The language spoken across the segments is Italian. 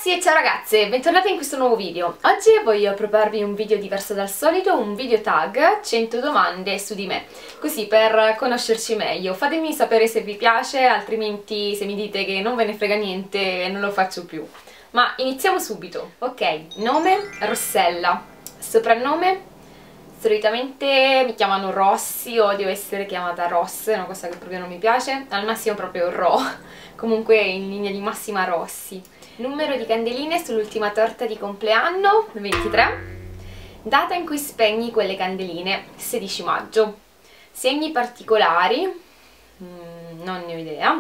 ragazzi e ciao ragazze, bentornati in questo nuovo video. Oggi voglio proporvi un video diverso dal solito, un video tag 100 domande su di me, così per conoscerci meglio. Fatemi sapere se vi piace, altrimenti se mi dite che non ve ne frega niente non lo faccio più. Ma iniziamo subito. Ok, nome Rossella, soprannome solitamente mi chiamano Rossi, odio essere chiamata Ross, è una cosa che proprio non mi piace, al massimo proprio Ro, comunque in linea di massima Rossi. Numero di candeline sull'ultima torta di compleanno, 23. Data in cui spegni quelle candeline, 16 maggio. Segni particolari, non ne ho idea.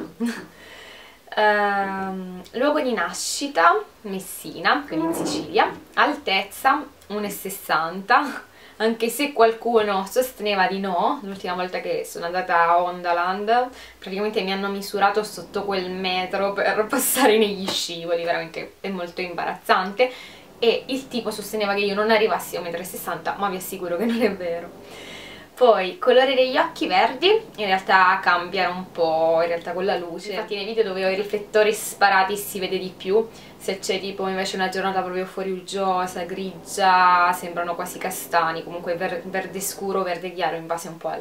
Luogo di nascita, Messina, quindi in Sicilia. Altezza, 1,60, anche se qualcuno sosteneva di no. L'ultima volta che sono andata a Hondaland praticamente mi hanno misurato sotto quel metro per passare negli scivoli, veramente è molto imbarazzante, e il tipo sosteneva che io non arrivassi a 1,60 m, ma vi assicuro che non è vero. Poi, colore degli occhi verdi, in realtà cambiano un po' in realtà con la luce, infatti nei video dove ho i riflettori sparati si vede di più, se c'è tipo invece una giornata proprio fuori uggiosa, grigia, sembrano quasi castani, comunque verde scuro, verde chiaro in base un po'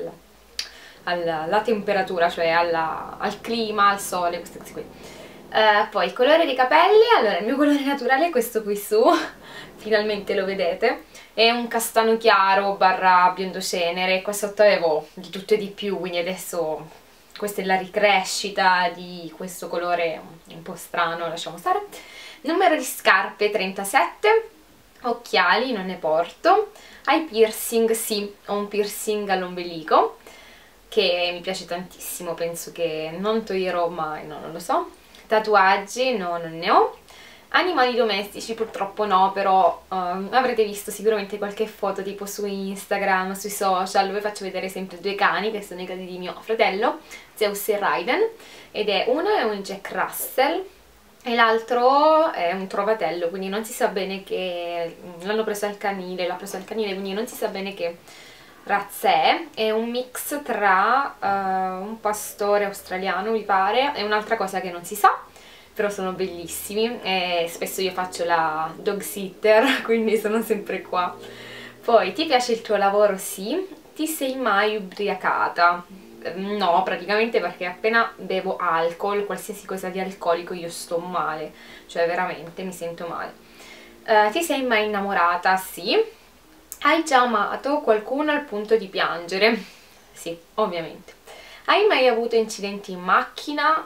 alla temperatura, cioè al clima, al sole, queste cose qui. Poi il colore dei capelli, allora il mio colore naturale è questo qui su, finalmente lo vedete, è un castano chiaro barra biondo cenere. Qua sotto avevo di tutto e di più, quindi adesso questa è la ricrescita di questo colore un po' strano, lasciamo stare. Numero di scarpe 37, occhiali non ne porto, hai piercing? Sì, ho un piercing all'ombelico che mi piace tantissimo, penso che non toglierò mai, no, non lo so. Tatuaggi? No, non ne ho. Animali domestici purtroppo no, però avrete visto sicuramente qualche foto tipo su Instagram, sui social, dove faccio vedere sempre due cani che sono i cani di mio fratello, Zeus e Raiden, ed uno è un Jack Russell e l'altro è un trovatello, quindi non si sa bene che l'hanno preso al canile, l'ha preso al canile, quindi non si sa bene che razza è un mix tra un pastore australiano mi pare e un'altra cosa che non si sa, però sono bellissimi e spesso io faccio la dog sitter, quindi sono sempre qua. Poi, ti piace il tuo lavoro? Sì. Ti sei mai ubriacata? No, praticamente, perché appena bevo alcol, qualsiasi cosa di alcolico, io sto male, cioè veramente mi sento male. Ti sei mai innamorata? Sì. Hai già amato qualcuno al punto di piangere? Sì, ovviamente. Hai mai avuto incidenti in macchina?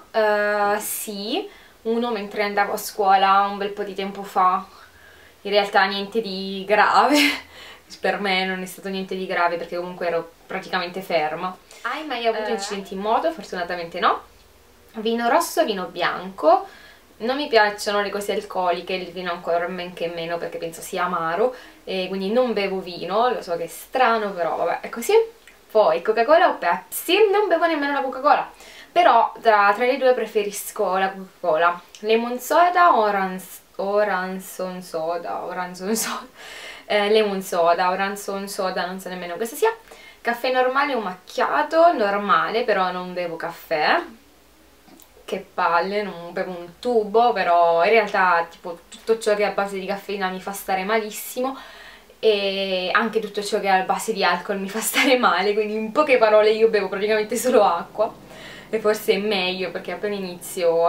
Sì, uno mentre andavo a scuola un bel po' di tempo fa. In realtà niente di grave, per me non è stato niente di grave perché comunque ero praticamente ferma. Hai mai avuto incidenti in moto? Fortunatamente no. Vino rosso, vino bianco? Non mi piacciono le cose alcoliche, il vino ancora men che meno perché penso sia amaro, e quindi non bevo vino, lo so che è strano però vabbè è così. Poi Coca-Cola o Pepsi? Non bevo nemmeno la Coca-Cola, però tra le due preferisco la Coca-Cola. Lemon soda o oranson soda? Lemon soda, oranson soda, non so nemmeno cosa sia. Caffè normale o macchiato? Normale, però non bevo caffè. Che palle, non bevo un tubo, però in realtà tipo tutto ciò che è a base di caffeina mi fa stare malissimo e anche tutto ciò che è a base di alcol mi fa stare male, quindi in poche parole io bevo praticamente solo acqua e forse è meglio perché appena inizio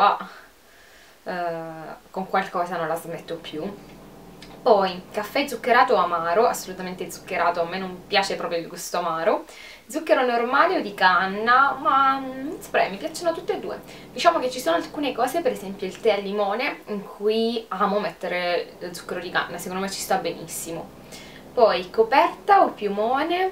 con qualcosa non la smetto più. Poi caffè zuccherato o amaro? Assolutamente zuccherato, a me non piace proprio il gusto amaro. Zucchero normale o di canna? Ma non saprei, mi piacciono tutte e due. Diciamo che ci sono alcune cose, per esempio il tè al limone, in cui amo mettere lo zucchero di canna, secondo me ci sta benissimo. Poi coperta o piumone?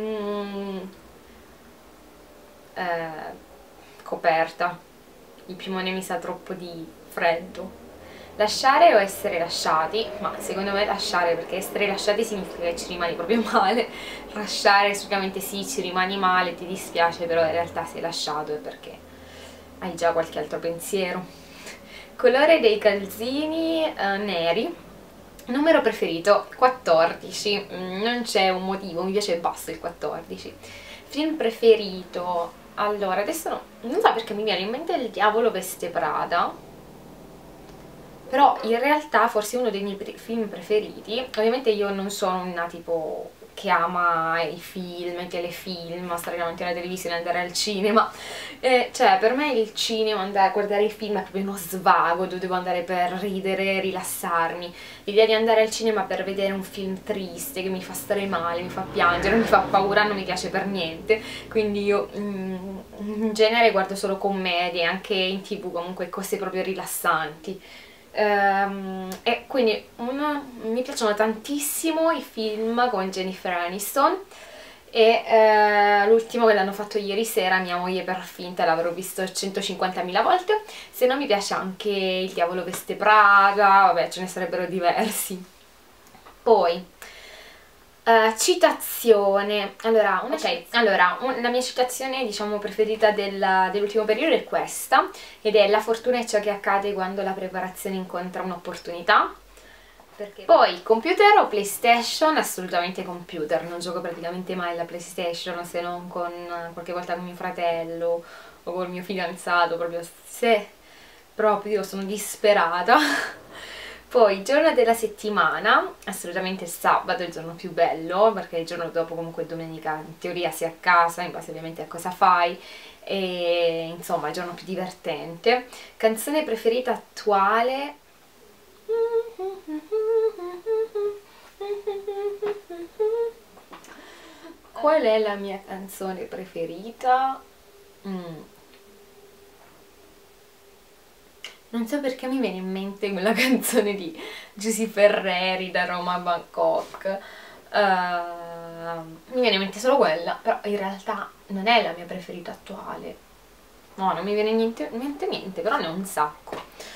Coperta. Il piumone mi sa troppo di freddo. Lasciare o essere lasciati? Ma secondo me lasciare, perché essere lasciati significa che ci rimani proprio male. Lasciare assolutamente sì, ci rimani male, ti dispiace, però in realtà sei lasciato è perché hai già qualche altro pensiero. Colore dei calzini neri. Numero preferito 14, non c'è un motivo, mi piace basso il 14. Film preferito? Allora, adesso non so perché mi viene in mente Il diavolo veste Prada. però in realtà forse uno dei miei film preferiti, ovviamente io non sono una tipo che ama i film, i telefilm, stare davanti alla televisione, andare al cinema, cioè per me il cinema, andare a guardare i film è proprio uno svago dove devo andare per ridere, rilassarmi. L'idea di andare al cinema per vedere un film triste che mi fa stare male, mi fa piangere, mi fa paura, non mi piace per niente, quindi io in genere guardo solo commedie, anche in TV comunque cose proprio rilassanti. E quindi mi piacciono tantissimo i film con Jennifer Aniston e l'ultimo che l'hanno fatto ieri sera, Mia moglie per finta, l'avrò visto 150.000 volte. Se no mi piace anche Il diavolo veste Prada, vabbè ce ne sarebbero diversi. Poi citazione, allora, la mia citazione diciamo preferita dell'ultimo periodo è questa, ed è: la fortuna è ciò che accade quando la preparazione incontra un'opportunità. Poi computer o PlayStation? Assolutamente computer, non gioco praticamente mai alla PlayStation se non con qualche volta con mio fratello o col mio fidanzato, proprio se proprio sono disperata. Poi giorno della settimana, assolutamente il sabato è il giorno più bello, perché il giorno dopo comunque domenica in teoria sei a casa, in base ovviamente a cosa fai, e insomma è il giorno più divertente. Canzone preferita attuale? Qual è la mia canzone preferita? Non so perché mi viene in mente quella canzone di Giusy Ferreri, Da Roma a Bangkok. Mi viene in mente solo quella, però in realtà non è la mia preferita attuale. No, non mi viene in mente niente, però ne ho un sacco.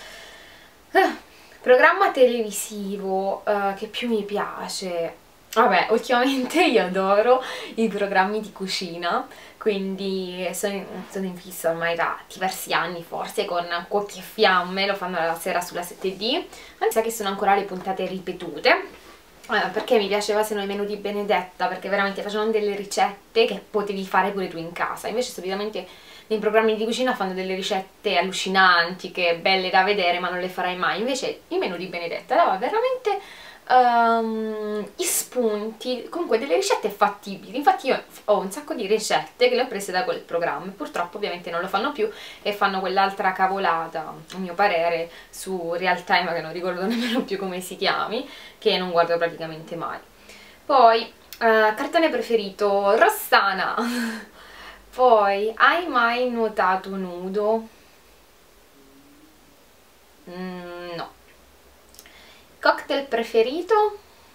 Programma televisivo che più mi piace? Vabbè, ultimamente io adoro i programmi di cucina, quindi sono in fissa ormai da diversi anni, forse con Cuochi e Fiamme, lo fanno la sera sulla 7D, ma mi sa che sono ancora le puntate ripetute, perché mi piaceva se no i menù di Benedetta, perché veramente facevano delle ricette che potevi fare pure tu in casa, invece solitamente nei programmi di cucina fanno delle ricette allucinanti, che belle da vedere ma non le farai mai, invece il menù di Benedetta dava veramente gli spunti, comunque delle ricette fattibili. Infatti io ho un sacco di ricette che le ho prese da quel programma, purtroppo ovviamente non lo fanno più e fanno quell'altra cavolata, a mio parere, su Real Time, che non ricordo nemmeno più come si chiami, che non guardo praticamente mai. Poi cartone preferito, Rossana. Poi, hai mai nuotato nudo? No. Cocktail preferito?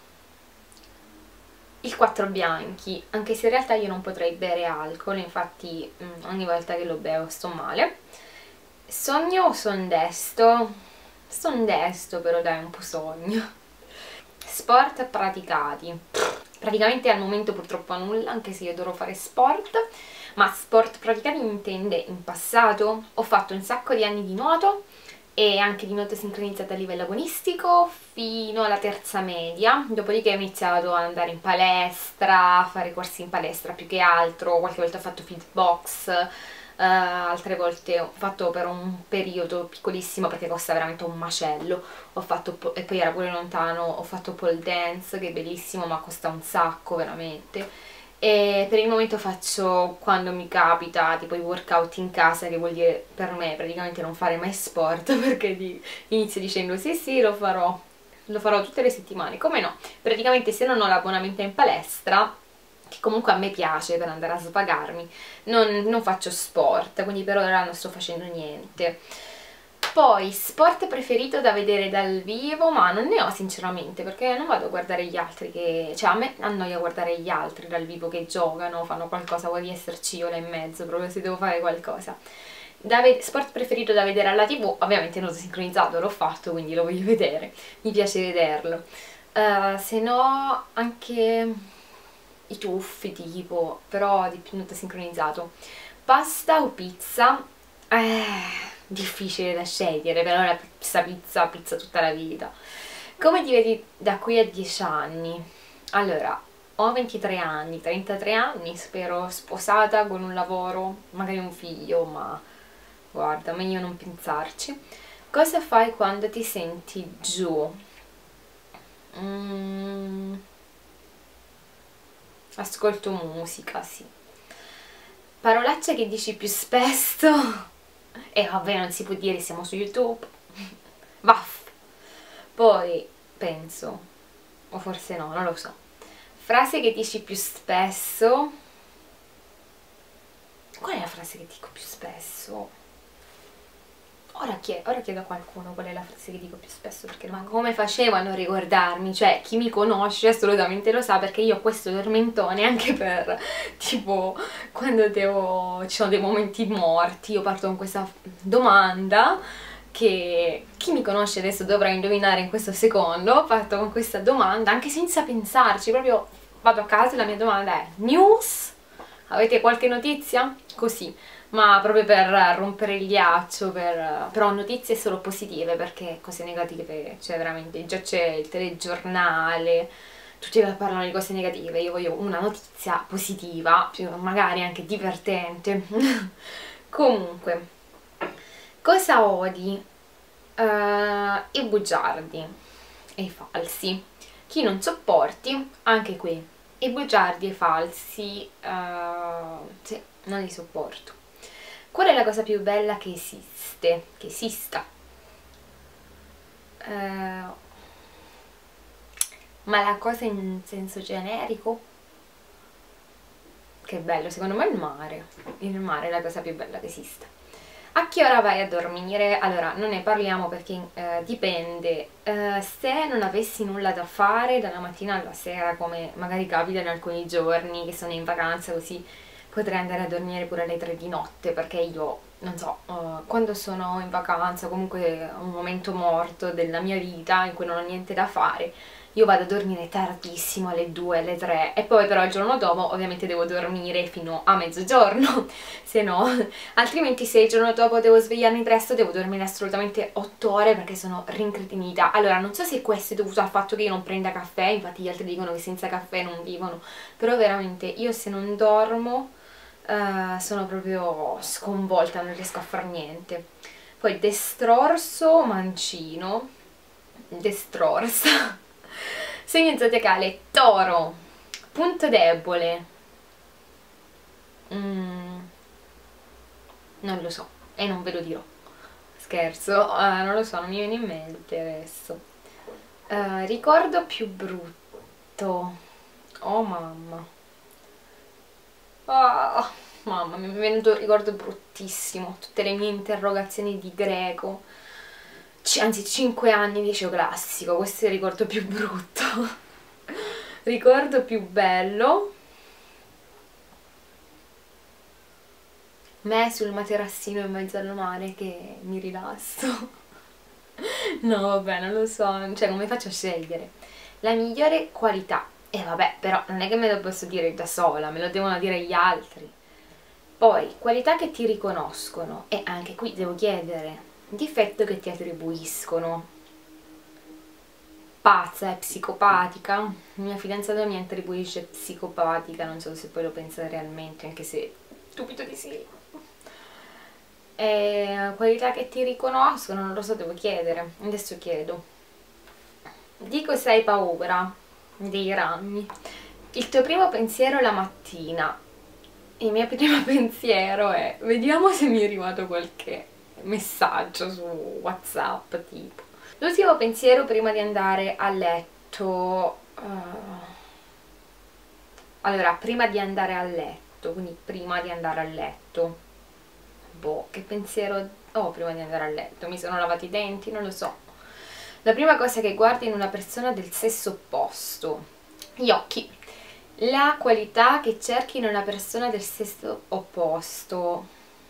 Il 4 bianchi, anche se in realtà io non potrei bere alcol, infatti ogni volta che lo bevo sto male. Sogno o son desto? Son desto, però dai, un po' sogno. Sport praticati? Praticamente al momento purtroppo nulla, anche se io adoro fare sport, ma sport praticati intende in passato. Ho fatto un sacco di anni di nuoto e anche di nuoto sincronizzata a livello agonistico fino alla terza media, dopodiché ho iniziato ad andare in palestra, a fare corsi in palestra più che altro, qualche volta ho fatto fitbox, altre volte ho fatto per un periodo piccolissimo perché costa veramente un macello, ho fatto e poi era pure lontano, ho fatto pole dance che è bellissimo ma costa un sacco veramente. E per il momento faccio, quando mi capita, tipo i workout in casa, che vuol dire per me praticamente non fare mai sport, perché inizio dicendo sì sì lo farò tutte le settimane, come no, praticamente se non ho l'abbonamento in palestra, che comunque a me piace per andare a svagarmi, non faccio sport, quindi per ora non sto facendo niente. Poi, sport preferito da vedere dal vivo? Ma non ne ho sinceramente, perché non vado a guardare gli altri che... cioè a me annoia guardare gli altri dal vivo che giocano, fanno qualcosa, vuoi esserci io là in mezzo, proprio se devo fare qualcosa. Sport preferito da vedere alla TV? Ovviamente non sincronizzato, l'ho fatto, quindi lo voglio vedere, mi piace vederlo. Se no anche i tuffi tipo, però di più non sincronizzato. Pasta o pizza? Difficile da scegliere, però la pizza tutta la vita. Come ti vedi da qui a 10 anni? Allora, ho 23 anni, 33 anni, spero sposata con un lavoro, magari un figlio, ma guarda, meglio non pensarci. Cosa fai quando ti senti giù? Ascolto musica, sì. Parolacce che dici più spesso? E vabbè, non si può dire, siamo su YouTube. Vaff. Poi penso, o forse no, non lo so. Frase che dici più spesso? Qual è la frase che dico più spesso? Ora chiedo a qualcuno qual è la frase che dico più spesso, perché ma come facevo a non ricordarmi? Cioè, chi mi conosce assolutamente lo sa, perché io ho questo tormentone anche per, tipo, quando ci sono dei momenti morti, io parto con questa domanda che chi mi conosce adesso dovrà indovinare in questo secondo. Parto con questa domanda anche senza pensarci, proprio vado a casa e la mia domanda è: news? Avete qualche notizia? Così, ma proprio per rompere il ghiaccio, però notizie solo positive, perché cose negative, cioè veramente, già c'è il telegiornale, tutti che parlano di cose negative, io voglio una notizia positiva, magari anche divertente. Comunque, cosa odi? I bugiardi e i falsi. Chi non sopporti? Anche qui i bugiardi e i falsi, sì, non li sopporto. Qual è la cosa più bella che esiste? Che esista? Ma la cosa in senso generico? Che bello, secondo me il mare. Il mare è la cosa più bella che esista. A che ora vai a dormire? Allora, non ne parliamo perché dipende. Se non avessi nulla da fare dalla mattina alla sera, come magari capita in alcuni giorni che sono in vacanza, così potrei andare a dormire pure alle 3 di notte, perché io, non so, quando sono in vacanza, comunque un momento morto della mia vita in cui non ho niente da fare, io vado a dormire tardissimo, alle 2, alle 3, e poi però il giorno dopo ovviamente devo dormire fino a mezzogiorno, se no, altrimenti se il giorno dopo devo svegliarmi presto devo dormire assolutamente 8 ore perché sono rincretinita. Allora, non so se questo è dovuto al fatto che io non prenda caffè, infatti gli altri dicono che senza caffè non vivono, però veramente io se non dormo sono proprio sconvolta, non riesco a fare niente. Poi destrorso, mancino, destrorsa. Segno zodiacale Toro. Punto debole, non lo so e non ve lo dirò, scherzo, non lo so, non mi viene in mente adesso. Ricordo più brutto, oh mamma. Oh, mamma, mi è venuto un ricordo bruttissimo, tutte le mie interrogazioni di greco, anzi 5 anni di liceo classico, questo è il ricordo più brutto. Ricordo più bello, me sul materassino in mezzo al mare che mi rilasso. No, vabbè, non lo so, cioè come faccio a scegliere? La migliore qualità. E vabbè, però non è che me lo posso dire da sola, me lo devono dire gli altri. Poi, qualità che ti riconoscono. E anche qui devo chiedere, difetto che ti attribuiscono. Pazza, è psicopatica. Il mio fidanzato mi attribuisce psicopatica, non so se poi lo pensa realmente, anche se dubito di sì. E qualità che ti riconoscono, non lo so, devo chiedere. Adesso chiedo. Di cosa hai paura? Dei ragni. Il tuo primo pensiero la mattina. Il mio primo pensiero è: vediamo se mi è arrivato qualche messaggio su WhatsApp, tipo. L'ultimo pensiero prima di andare a letto. Allora, prima di andare a letto, quindi prima di andare a letto. Boh, che pensiero ho prima di andare a letto? Mi sono lavati i denti? Non lo so. La prima cosa che guardi in una persona del sesso opposto. Gli occhi. La qualità che cerchi in una persona del sesso opposto.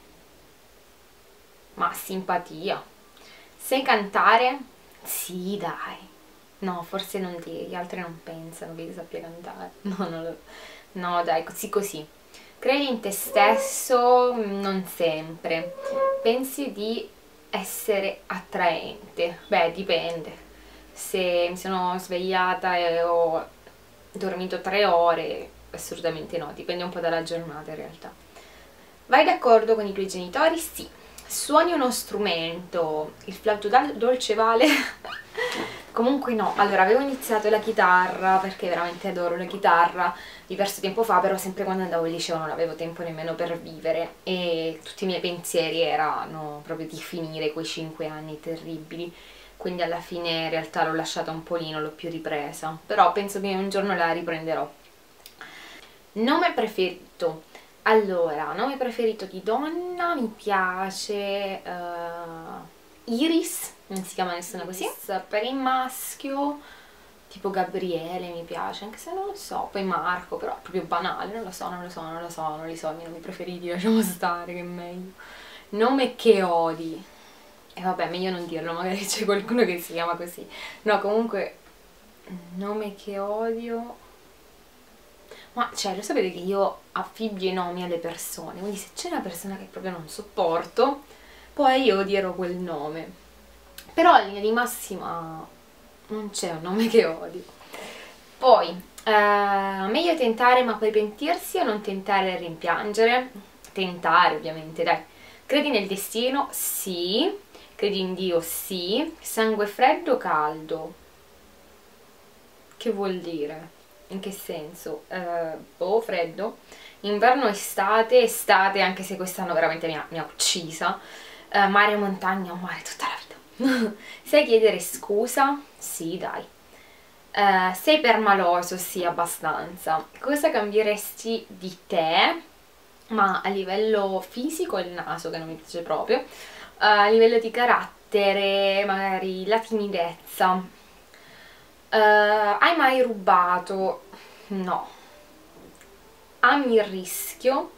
Ma simpatia. Sai cantare? Sì, dai. No, forse non gli altri non pensano che io sappia cantare. No, dai, così così. Credi in te stesso? Non sempre. Pensi di essere attraente? Beh, dipende. Se mi sono svegliata e ho dormito 3 ore, assolutamente no, dipende un po' dalla giornata in realtà. Vai d'accordo con i tuoi genitori? Sì. Suoni uno strumento, il flauto dolce vale? Comunque no, allora avevo iniziato la chitarra perché veramente adoro la chitarra diverso tempo fa, però sempre quando andavo al liceo non avevo tempo nemmeno per vivere e tutti i miei pensieri erano proprio di finire quei 5 anni terribili, quindi alla fine in realtà l'ho lasciata un po' lì, non l'ho più ripresa, però penso che un giorno la riprenderò. Nome preferito? Allora, nome preferito di donna mi piace Iris, non si chiama nessuna così. Per il maschio tipo Gabriele mi piace, anche se non lo so, poi Marco, però è proprio banale, non li so, i miei nomi preferiti, lasciamo stare che è meglio. Nome che odi? E vabbè, meglio non dirlo, magari c'è qualcuno che si chiama così. No, comunque, nome che odio... Ma cioè, lo sapete che io affibbio i nomi alle persone, quindi se c'è una persona che proprio non sopporto, poi io odierò quel nome. Però in linea di massima non c'è un nome che odio. Poi, meglio tentare ma poi pentirsi o non tentare e rimpiangere? Tentare ovviamente, dai. Credi nel destino? Sì. Credi in Dio? Sì. Sangue freddo o caldo? Che vuol dire? In che senso? Boh, freddo. Inverno, estate, estate, anche se quest'anno veramente mi ha uccisa. Mare o montagna, o mare tutta la vita. Sai chiedere scusa? Sì, dai. Sei permaloso? Sì, abbastanza. Cosa cambieresti di te? Ma a livello fisico il naso, che non mi piace proprio. A livello di carattere, magari la timidezza. Hai mai rubato? No. Ami il rischio?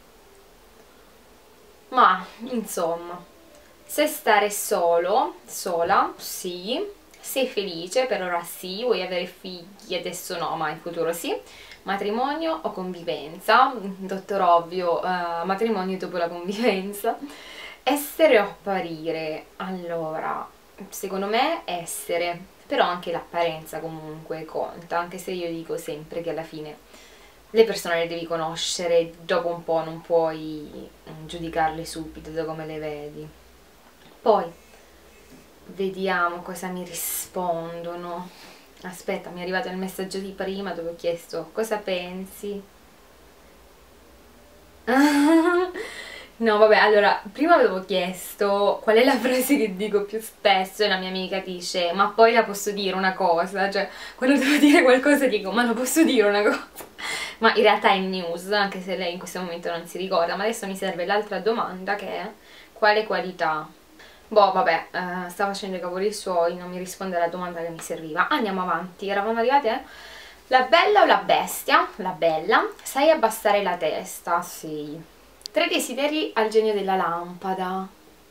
Ma, insomma. Sai stare solo? Sola? Sì. Sei felice? Per ora sì. Vuoi avere figli? Adesso no, ma in futuro sì. Matrimonio o convivenza? Dottor Ovvio, matrimonio dopo la convivenza. Essere o apparire? Allora, secondo me essere. Però anche l'apparenza comunque conta, anche se io dico sempre che alla fine le persone le devi conoscere, dopo un po' non puoi giudicarle subito da come le vedi. Poi, vediamo cosa mi rispondono. Aspetta, mi è arrivato il messaggio di prima dove ho chiesto cosa pensi. No, vabbè, allora, prima avevo chiesto qual è la frase che dico più spesso e la mia amica dice ma poi la posso dire una cosa? Cioè, quando devo dire qualcosa dico ma lo posso dire una cosa? Ma in realtà è news, anche se lei in questo momento non si ricorda, ma adesso mi serve l'altra domanda che è quale qualità? Boh, vabbè, sta facendo i cavoli suoi, non mi risponde alla domanda che mi serviva. Andiamo avanti, eravamo arrivate? La bella o la bestia? La bella. Sai abbassare la testa? Sì. 3 desideri al genio della lampada.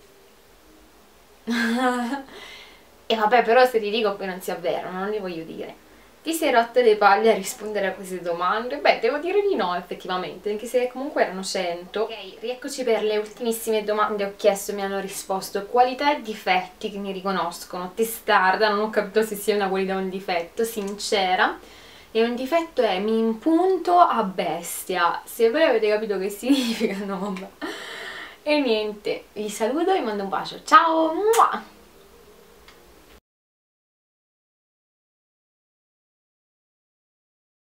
E vabbè, però se ti dico poi non si avverano, non li voglio dire. Ti sei rotte le palle a rispondere a queste domande? Beh, devo dire di no effettivamente, anche se comunque erano 100. Ok, rieccoci per le ultimissime domande. Ho chiesto e mi hanno risposto qualità e difetti che mi riconoscono. Testarda, non ho capito se sia una qualità o un difetto. Sincera. E un difetto è mi impunto a bestia. Se voi avete capito che significa, no vabbè. E niente, vi saluto e vi mando un bacio. Ciao!